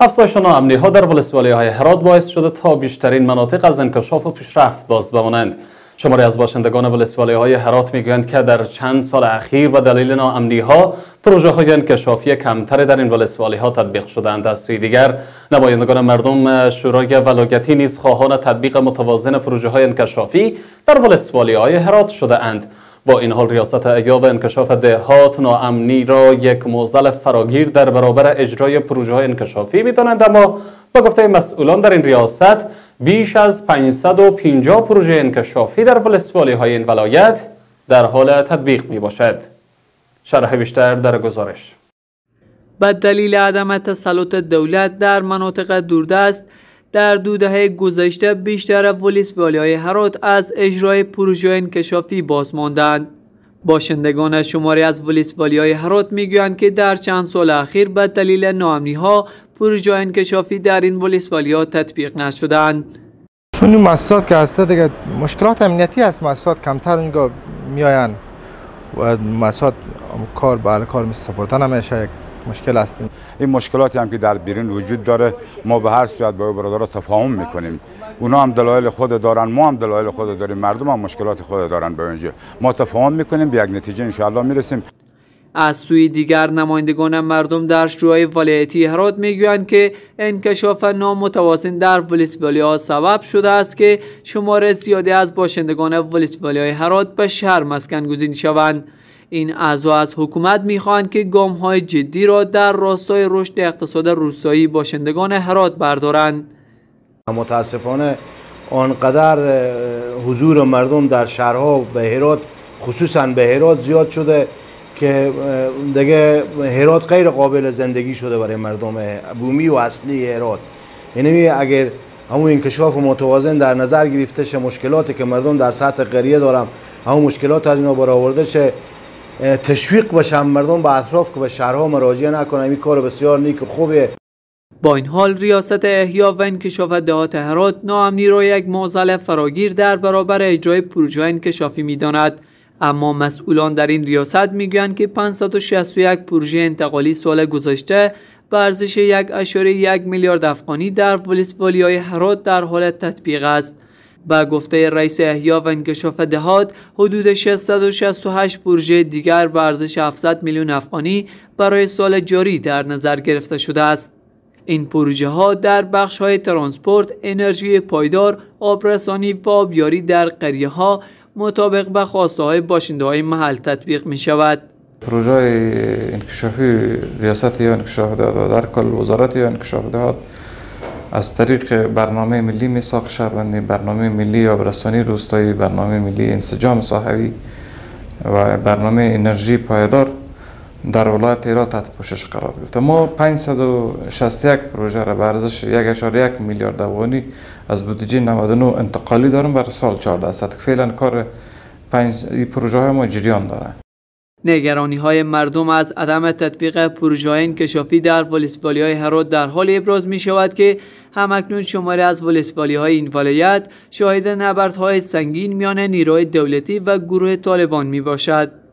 افزایش ناامنی‌ها در ولسوالی‌های هرات باعث شده تا بیشترین مناطق از انکشاف و پیشرفت باز بمانند. شماری از باشندگان ولسوالی‌های هرات میگویند که در چند سال اخیر به دلیل ناامنی‌ها پروژه‌های انکشافی کمتری در این ولسوالی‌ها تطبیق شده‌اند. از سوی دیگر نمایندگان مردم شورای ولایتی نیز خواهان تطبیق متوازن پروژه‌های انکشافی در ولسوالی‌های هرات شده‌اند. با این حال ریاست احیا و انکشاف دهات ناامنی را یک معضل فراگیر در برابر اجرای پروژه‌های انکشافی می‌دانند، اما با گفته مسئولان در این ریاست بیش از 550 پروژه انکشافی در ولسوالی‌های این ولایت در حال تطبیق میباشد. شرح بیشتر در گزارش. به دلیل عدم تسلط دولت در مناطق دوردست در 2 دهه گذشته بیشتر ولسوالی‌های هرات از اجرای پروژه انکشافی باز ماندند. باشندگان شماری از ولسوالی‌های هرات میگویند که در چند سال اخیر به دلیل ناامنی‌ها پروژه انکشافی در این ولسوالی‌ها تطبیق نشدند. چون این مؤسسات که هسته دیگه مشکلات امنیتی است، مؤسسات کمتر اینجا میآیند و مؤسسات کار برای کار مثل سپردن همیشه یک مشکل است. این مشکلاتی هم که در بیرون وجود داره ما به هر صورت با برادرها تفاهم میکنیم. اونا هم دلایل خود دارن، ما هم دلایل خود داریم، مردم هم مشکلات خود دارن. به اونجا ما تفاهم میکنیم، به یک نتیجه ان شاء الله میرسیم. از سوی دیگر نمایندگان مردم در شورای ولایتی هرات میگویند که انکشاف نامتوازن در ولسوالی‌ها سبب شده است که شمار زیادی از باشندگان ولسوالی‌های هرات به شهر مسکن گزین شوند. این اعضا از حکومت میخواهند که گام‌های جدی را در راستای رشد اقتصاد روستایی باشندگان هرات بردارند. متاسفانه آنقدر حضور مردم در شهرها به هرات، خصوصا به هرات زیاد شده که دیگه هرات غیر قابل زندگی شده برای مردم بومی و اصلی هرات. یعنی اگر همون انکشاف متوازن در نظر گرفته شه، مشکلاتی که مردم در سطح قریه دارن همون مشکلات از اینا برآورده شه، تشویق بشن مردم به اطراف که به شهرها مراجعه نکنن، این کار بسیار نیک و خوبه. با این حال ریاست احیا و انکشاف دهات هرات ناامنی را یک معضل فراگیر در برابر اجرای پروژه انکشافی می‌داند. اما مسئولان در این ریاست میگویند که 561 پروژه انتقالی سال گذشته به ارزش 1.1 میلیارد افغانی در ولسوالی‌های هرات در حال تطبیق است. با گفته رئیس احیا و انکشاف دهات حدود 668 پروژه دیگر به ارزش 700 میلیون افغانی برای سال جاری در نظر گرفته شده است. این پروژه ها در بخش های ترانسپورت، انرژی پایدار، آبرسانی و آبیاری در قریه ها مطابق به خواسته های باشنده های محل تطبیق می شود. پروژه انکشافی ریاست یا انکشاف دهات در کل وزارت یا انکشاف دهات از طریق برنامه ملی میثاق شهروندی، برنامه ملی آبرسانی روستایی، برنامه ملی انسجام ساحوی و برنامه انرژی پایدار در ولایت هرات تحت پوشش قرار گرفته. ما 561 پروژه را به ارزش 1.1 میلیارد افغانی از بودجه 99 انتقالی داریم برای سال 1400 که فعلا کار این پروژه های ما جریان داره. نگرانی های مردم از عدم تطبیق پروژه انکشافی در ولسوالی‌های هرات در حال ابراز می شود که همکنون شماری از ولسوالی‌های این ولایت شاهد نبردهای سنگین میان نیروهای دولتی و گروه طالبان می باشد.